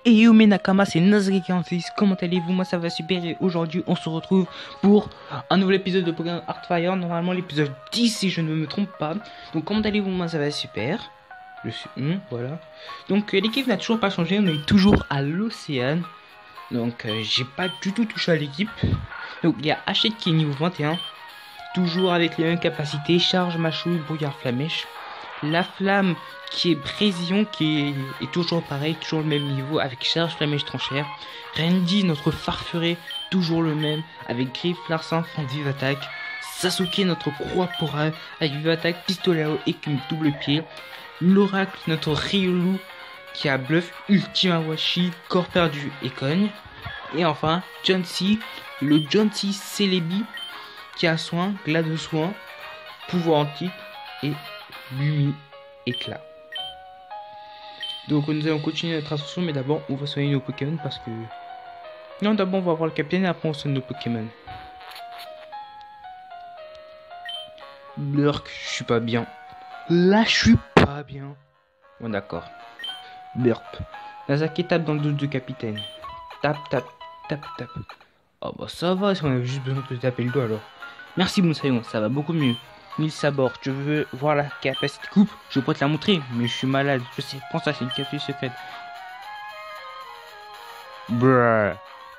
Et yo mes Nakama, c'est Nazri46, comment allez-vous? Moi ça va super et aujourd'hui on se retrouve pour un nouvel épisode de Pokémon Heartfire, normalement l'épisode 10 si je ne me trompe pas. Donc comment allez-vous? Moi ça va super. Je suis... voilà. Donc l'équipe n'a toujours pas changé, on est toujours à l'océan. Donc j'ai pas du tout touché à l'équipe. Donc il y a Hachette qui est niveau 21, toujours avec les mêmes capacités, charge, machouille, brouillard, flamèche. La flamme qui est Brésilon qui est toujours pareil, toujours le même niveau avec charge, flamèche, tranchère. Randy, notre farfuré, toujours le même avec griffe, larcin, fin de vive attaque. Sasuke, notre croix porale avec vive attaque, pistolet à eau et une double pied. L'oracle, notre Riolu qui a bluff, ultime Awashi, corps perdu et cogne. Et enfin, John C, le John C Celebi qui a soin, glas de soin, pouvoir antique et Lumi éclat. Donc nous allons continuer notre ascension, mais d'abord on va soigner nos Pokémon parce que... Non, d'abord on va voir le capitaine et après on soigne nos Pokémon. Blurk, je suis pas bien. Là je suis pas bien. Bon d'accord. Burp. Nazaki tape dans le dos du capitaine. Tape, tape, tape, tape. Oh bah ça va, si on avait juste besoin de te taper le dos alors. Merci Moussaillon, ça va beaucoup mieux. 1000 sabords, tu veux voir la capacité de coupe? Je pourrais te la montrer, mais je suis malade. Je sais, prends ça, c'est une capsule secrète. Bruh.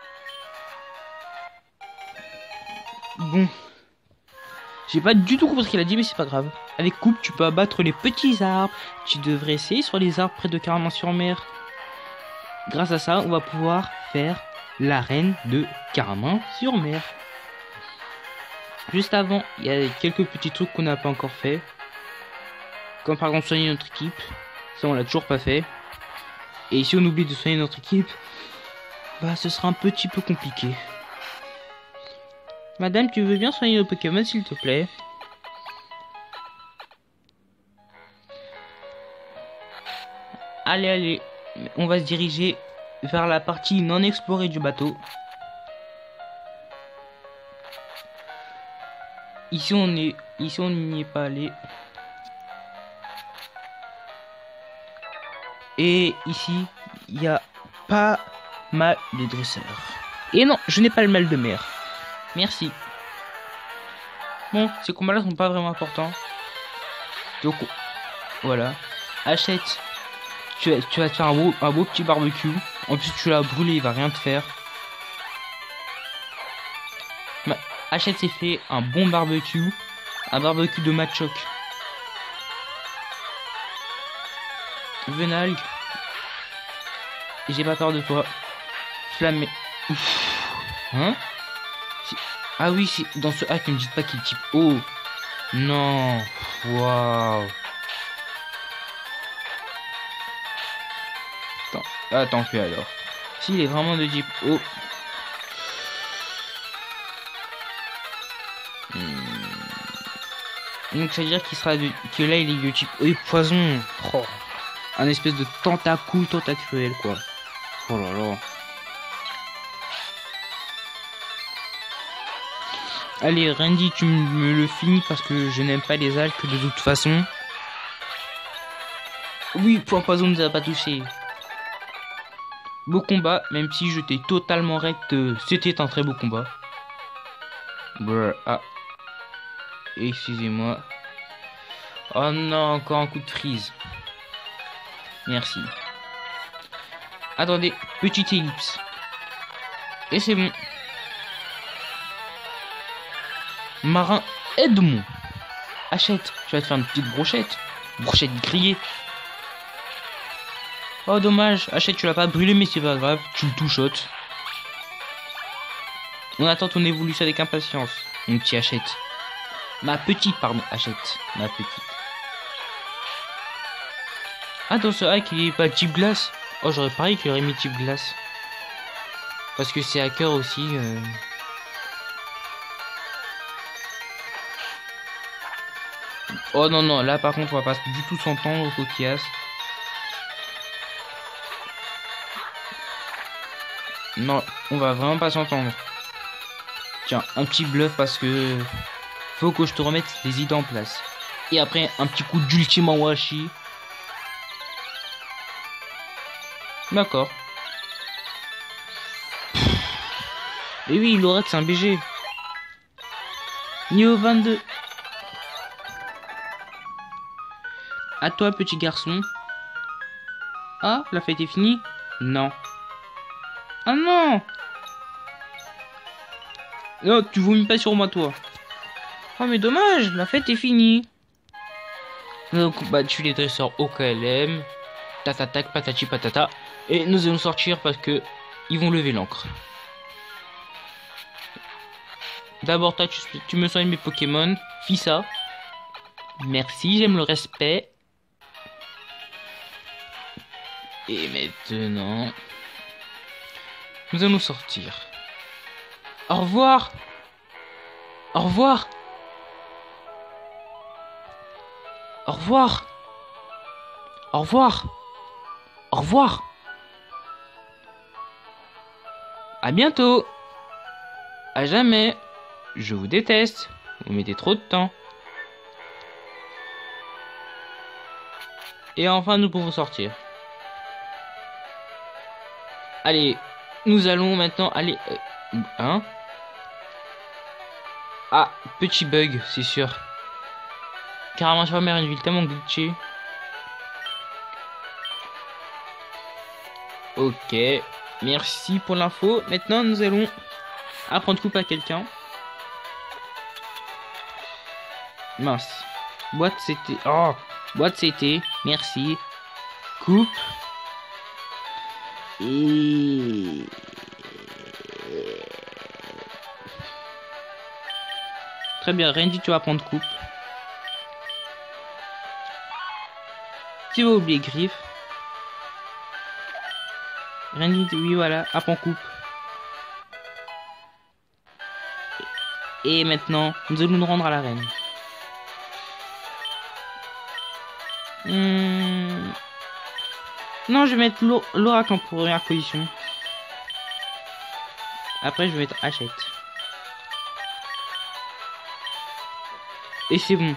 Bon. J'ai pas du tout compris ce qu'il a dit, mais c'est pas grave. Avec coupe, tu peux abattre les petits arbres. Tu devrais essayer sur les arbres près de Caraman-sur-Mer. Grâce à ça, on va pouvoir faire l'arène de Caraman-sur-Mer. Juste avant, il y a quelques petits trucs qu'on n'a pas encore fait. Comme par exemple soigner notre équipe. Ça on l'a toujours pas fait. Et si on oublie de soigner notre équipe, bah ce sera un petit peu compliqué. Madame, tu veux bien soigner nos Pokémon s'il te plaît? Allez, allez. On va se diriger vers la partie non explorée du bateau. Ici on n'y est pas allé. Et ici, il y a pas mal de dresseurs. Et non, je n'ai pas le mal de mer. Merci. Bon, ces combats-là sont pas vraiment importants. Donc, voilà. Achète. Tu vas te faire un beau petit barbecue. En plus, tu l'as brûlé, il va rien te faire. Hachette s'est fait un bon barbecue. Un barbecue de Machoc. Venalgue. J'ai pas peur de toi. Flammé. Hein? Ah oui, c'est dans ce hack, ne me dites pas qu'il est type eau. Non. Waouh. Attends que alors. S'il est vraiment de type eau. Donc ça veut dire qu'il sera que là il est de type poison. Oh. Un espèce de tentacruel quoi. Oh là là. Allez Randy, tu me le finis parce que je n'aime pas les algues de toute façon. Oui, point poison ne nous a pas touché. Beau combat, même si je t'ai totalement rect, c'était un très beau combat. Brr, ah. Excusez-moi. Oh non, encore un coup de freeze. Merci. Attendez, petite ellipse. Et c'est bon. Marin, aide-moi. Achète, tu vas te faire une petite brochette. Brochette grillée. Oh dommage, Achète, tu l'as pas brûlé mais c'est pas grave, tu le touchotes. On attend ton évolution avec impatience, mon petit Achète. Ma petite, pardon, Achète. Ma petite. Ah, dans ce hack, il est pas type glace. Oh, j'aurais parié qu'il aurait mis type glace. Parce que c'est hacker aussi. Oh non, non, là par contre, on va pas du tout s'entendre au coquillasse. Non, on va vraiment pas s'entendre. Tiens, un petit bluff parce que... Faut que je te remette les idées en place. Et après, un petit coup d'ultime Awashi. D'accord. Et oui, l'Orax c'est un BG. Niveau 22. À toi, petit garçon. Ah, la fête est finie? Non. Ah non! Non, tu vomis pas sur moi, toi. Oh, mais dommage, la fête est finie. Donc, bah, tu les dresseurs au KLM. Tatatac, patati patata. Et nous allons sortir parce que ils vont lever l'encre. D'abord, toi, tu me soignes mes Pokémon. Fis ça. Merci, j'aime le respect. Et maintenant, nous allons sortir. Au revoir. Au revoir. Au revoir. Au revoir. Au revoir. À bientôt. À jamais. Je vous déteste. Vous mettez trop de temps. Et enfin, nous pouvons sortir. Allez, nous allons maintenant aller... hein? Ah, petit bug, c'est sûr. Carrément, je vais faire une ville tellement glitchée. Ok, merci pour l'info. Maintenant, nous allons apprendre coupe à quelqu'un. Mince. Boîte c'était... Oh, boîte c'était. Merci. Coupe. Et... Très bien, Randy, tu vas prendre coupe. Tu vas oublier griffe. Randy, oui, voilà, apprends coupe. Et maintenant, nous allons nous rendre à l'arène. Non, je vais mettre l'oracle en première position. Après, je vais mettre Hachette. Et c'est bon.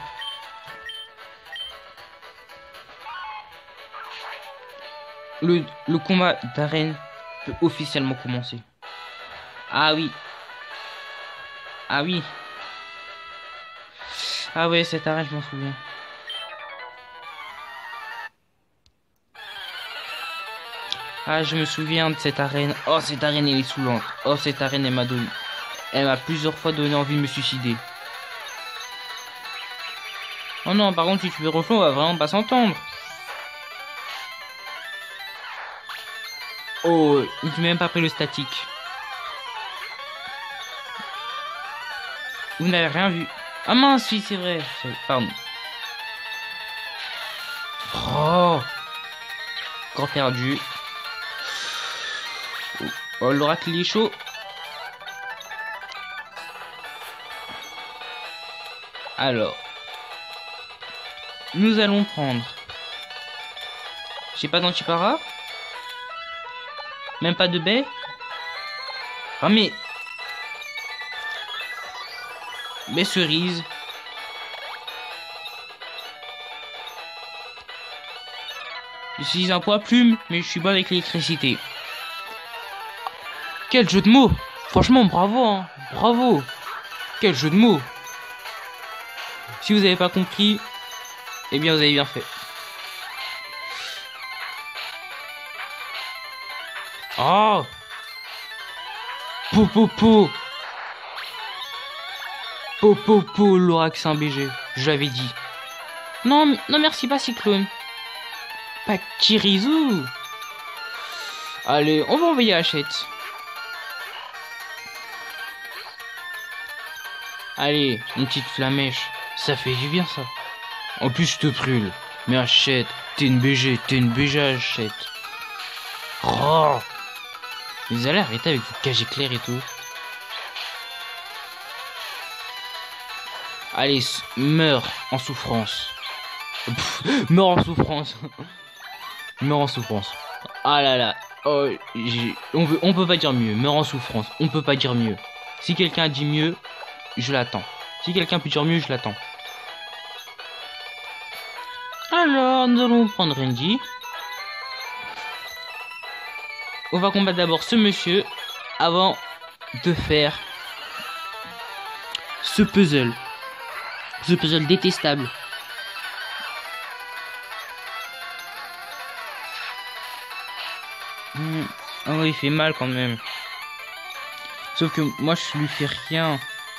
Le combat d'arène peut officiellement commencer. Ah oui. Ah oui. Ah ouais, cette arène, je m'en souviens. Ah, je me souviens de cette arène. Oh, cette arène, elle est saoulante. Oh, cette arène, elle m'a donné... Elle m'a plusieurs fois donné envie de me suicider. Oh non, par contre, si tu veux reflot, on va vraiment pas s'entendre. Oh, il m'a même pas pris le statique. Vous n'avez rien vu. Ah mince, oui, c'est vrai. Pardon. Oh. Encore perdu. Oh, l'oracle, il est chaud. Alors. Nous allons prendre... Je sais pas d'antipara. Même pas de baie. Ah mais... Baie cerise. J'utilise un poids plume, mais je suis bon avec l'électricité. Quel jeu de mots! Franchement, bravo, hein. Bravo! Quel jeu de mots! Si vous n'avez pas compris, eh bien vous avez bien fait. Oh! Po. Po, l'orax un BG. Je l'avais dit. Non, non merci, pas Cyclone. Pas Kirizu. Allez, on va envoyer Hachette. Allez, une petite flamèche. Ça fait du bien, ça. En plus, je te brûle. Mais Hachette, t'es une BG Hachette. Oh! Vous allez arrêter avec vos cage éclair et tout. Allez, meurs en souffrance. Pff, meurs en souffrance. Meurs en souffrance. Ah là là. Oh, on peut pas dire mieux. Meurs en souffrance. On peut pas dire mieux. Si quelqu'un dit mieux, je l'attends. Si quelqu'un peut dire mieux, je l'attends. Alors, nous allons prendre Randy. On va combattre d'abord ce monsieur avant de faire ce puzzle. Ce puzzle détestable. Oh, il fait mal quand même. Sauf que moi je lui fais rien.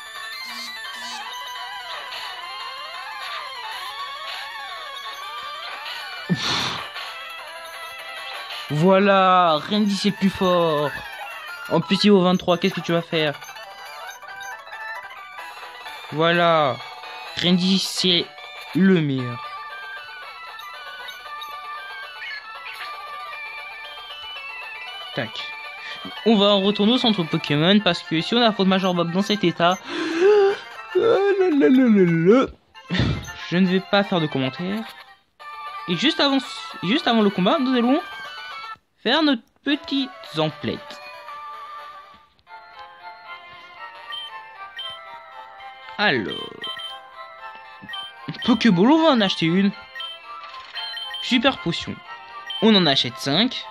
Voilà, Randy c'est plus fort. En plus il est au 23, qu'est-ce que tu vas faire? Voilà, Randy c'est le meilleur. Tac. On va retourner au centre Pokémon parce que si on affronte Major Bob dans cet état, je ne vais pas faire de commentaires. Et juste avant le combat, nous allons faire notre petite emplettes. Alors, Pokéball, on va en acheter une. Super potion, on en achète 5.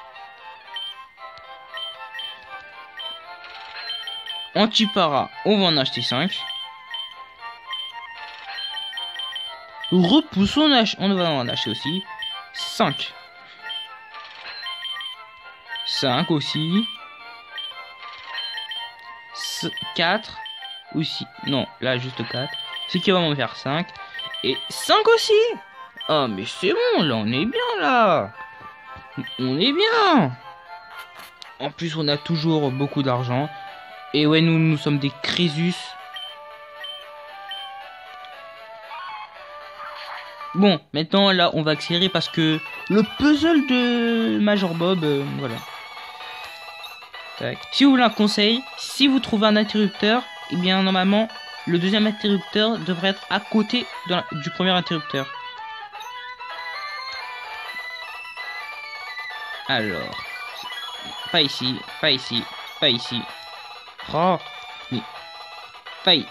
Antipara, on va en acheter 5. Repousse, on va en acheter aussi 5. 5 aussi. 4 aussi. Non, là juste 4. C'est qui va m'en faire 5. Et 5 aussi. Oh mais c'est bon, là on est bien là. On est bien. En plus on a toujours beaucoup d'argent. Et ouais, nous sommes des Crésus. Bon, maintenant là on va accélérer parce que le puzzle de Major Bob, voilà. Tac. Si vous voulez un conseil, si vous trouvez un interrupteur, et bien normalement le deuxième interrupteur devrait être à côté du premier interrupteur. Alors, pas ici, pas ici, pas ici. Oh, mais faille.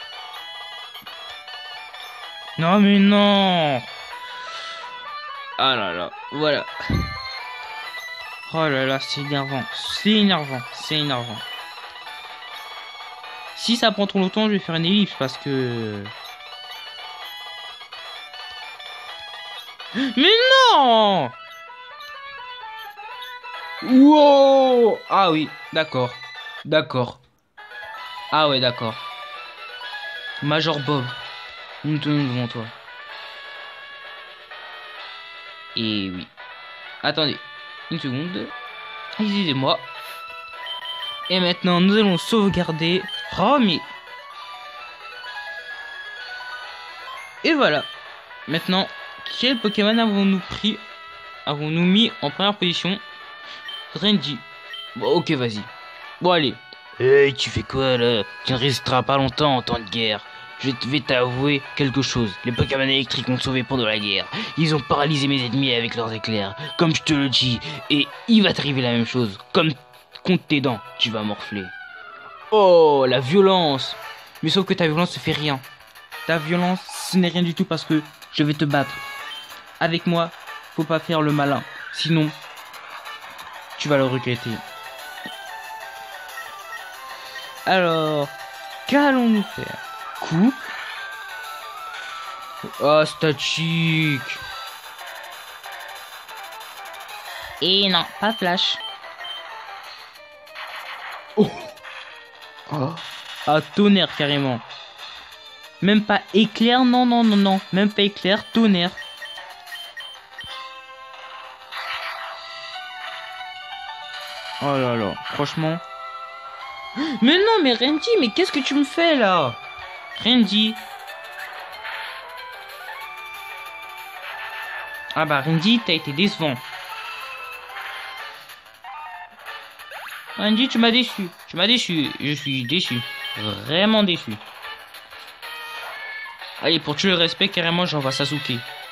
Non mais non. Ah là là, voilà. Oh là là, c'est énervant, c'est énervant, c'est énervant. Si ça prend trop longtemps, je vais faire une ellipse parce que... Mais non! Wow! Ah oui, d'accord, d'accord. Ah ouais, d'accord. Major Bob, nous tenons devant toi. Et oui. Attendez, une seconde. Excusez-moi. Et maintenant, nous allons sauvegarder. Oh, mais... Et voilà. Maintenant, quel Pokémon avons-nous pris? Avons-nous mis en première position? Randy. Bon, ok, vas-y. Bon, allez. Hey, tu fais quoi, là? Tu ne résisteras pas longtemps en temps de guerre. Je vais t'avouer quelque chose. Les Pokémon électriques m'ont sauvé pendant la guerre. Ils ont paralysé mes ennemis avec leurs éclairs. Comme je te le dis. Et il va t'arriver la même chose. Comme contre tes dents, tu vas morfler. Oh, la violence. Mais sauf que ta violence ne fait rien. Ta violence, ce n'est rien du tout parce que je vais te battre. Avec moi, faut pas faire le malin. Sinon, tu vas le regretter. Alors, qu'allons-nous faire? Coupe. Oh, statique. Et non, pas flash. Oh. Oh. Ah, tonnerre carrément. Même pas éclair, non, non, non, non. Même pas éclair, tonnerre. Oh là là, franchement. Mais non, mais Randy, mais qu'est-ce que tu me fais là? Randy. Ah bah Randy, t'as été décevant. Randy, tu m'as déçu. Tu m'as déçu. Je suis déçu. Vraiment déçu. Allez, pour tuer le respect, carrément, j'envoie Sasuke.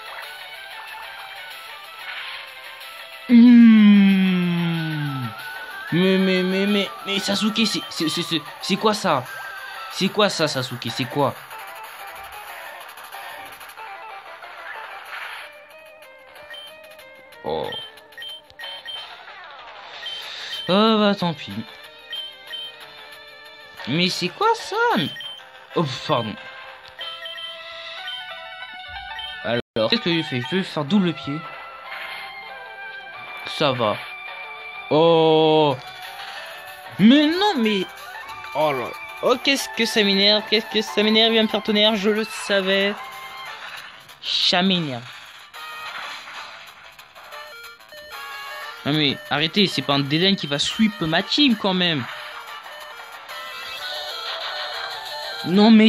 Mais Sasuke, c'est quoi ça? C'est quoi ça, Sasuke? C'est quoi? Oh. Oh bah tant pis. Mais c'est quoi ça? Oh, pardon. Alors, qu'est-ce que je fais? Je vais faire double pied. Ça va. Oh. Mais non, mais... Oh là. Oh, qu'est-ce que ça m'énerve. Qu'est-ce que ça m'énerve. Il va me faire tonnerre. Je le savais. Ça m'énerve. Non mais arrêtez, c'est pas un Dédain qui va sweep ma team quand même. Non mais...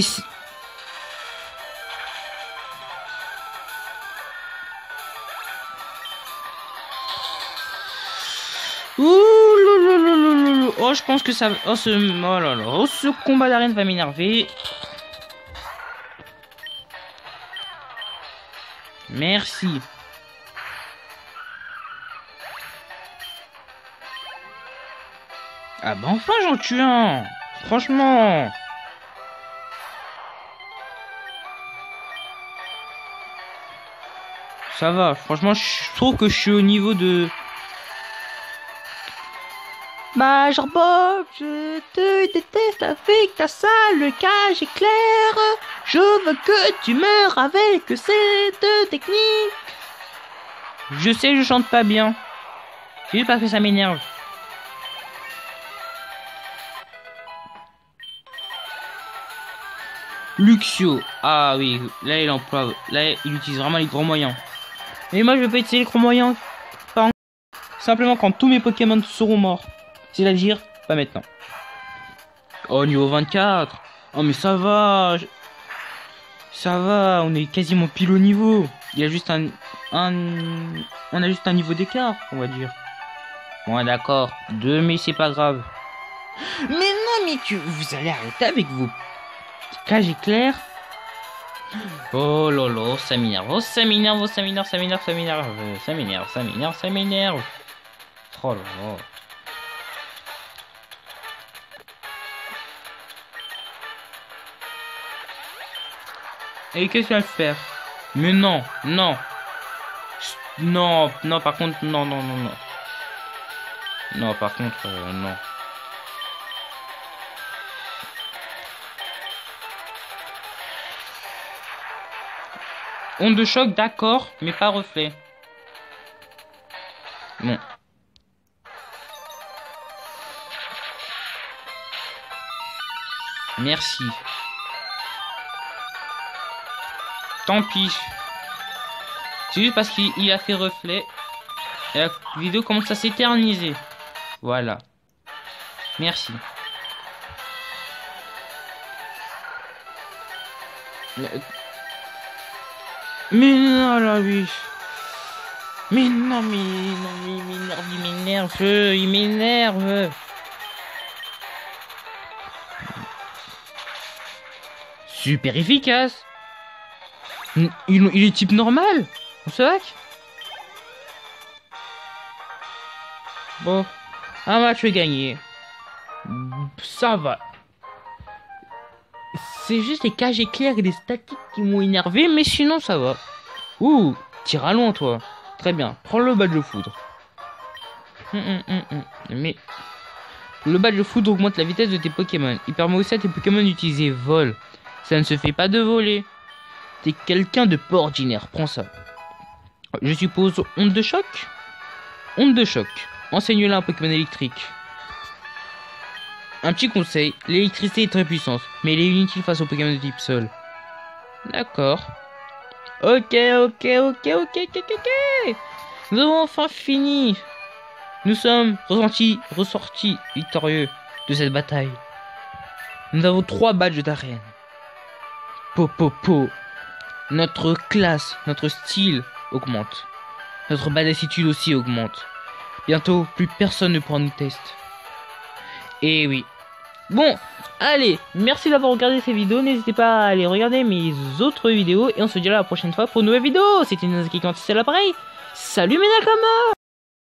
Ouh, oh, je pense que ça... Oh, oh là là. Oh, ce combat d'arène va m'énerver. Merci. Ah bah enfin j'en tue un. Franchement. Ça va. Franchement, je trouve que je suis au niveau de... Major Bob, je te déteste avec ta sale cage éclair. Je veux que tu meurs avec cette technique. Je sais, je chante pas bien. C'est juste parce que ça m'énerve. Luxio. Ah oui, là il emploie. Là il utilise vraiment les gros moyens. Mais moi je vais pas utiliser les gros moyens. Simplement quand tous mes Pokémon seront morts. C'est-à-dire, pas maintenant. Oh, niveau 24. Oh, mais ça va. Ça va, on est quasiment pile au niveau. Il y a juste on a juste un niveau d'écart, on va dire. Bon, d'accord. 2, mais c'est pas grave. Mais non, mais vous allez arrêter avec vos cages éclairs. Oh lolo, ça m'énerve. Oh, ça m'énerve, oh, ça m'énerve, ça m'énerve, ça m'énerve. Ça m'énerve, ça m'énerve, ça m'énerve. Oh là là. Et qu'est-ce qu'elle va faire? Mais non, non. Non, non, par contre, non, non, non, non. Non, par contre, non. Onde de choc, d'accord, mais pas reflet. Bon. Merci. Tant pis. C'est juste parce qu'il a fait reflet. Et la vidéo commence à s'éterniser. Voilà. Merci. Mais non, là, oui. Mais non, mais il m'énerve, il m'énerve. Super efficace. Il est type normal. On se hack. Bon, un match gagné. Ça va. C'est juste les cages éclairs et les statiques qui m'ont énervé, mais sinon ça va. Ouh, tire à loin toi. Très bien, prends le badge de foudre. Mais le badge de foudre augmente la vitesse de tes Pokémon. Il permet aussi à tes Pokémon d'utiliser vol. Ça ne se fait pas de voler. T'es quelqu'un de pas ordinaire, prends ça. Je suppose onde de choc. Onde de choc. Enseigne-le à un Pokémon électrique. Un petit conseil, l'électricité est très puissante, mais elle est inutile face aux Pokémon de type sol. D'accord. Ok. Nous avons enfin fini. Nous sommes ressortis victorieux de cette bataille. Nous avons 3 badges d'arène. Notre classe, notre style augmente. Notre badassitude aussi augmente. Bientôt, plus personne ne pourra nous tester. Et oui. Bon, allez, merci d'avoir regardé ces vidéos. N'hésitez pas à aller regarder mes autres vidéos. Et on se dit à la prochaine fois pour une nouvelle vidéo. C'était Nazuki quand c'est l'appareil. Salut mes Nakamas!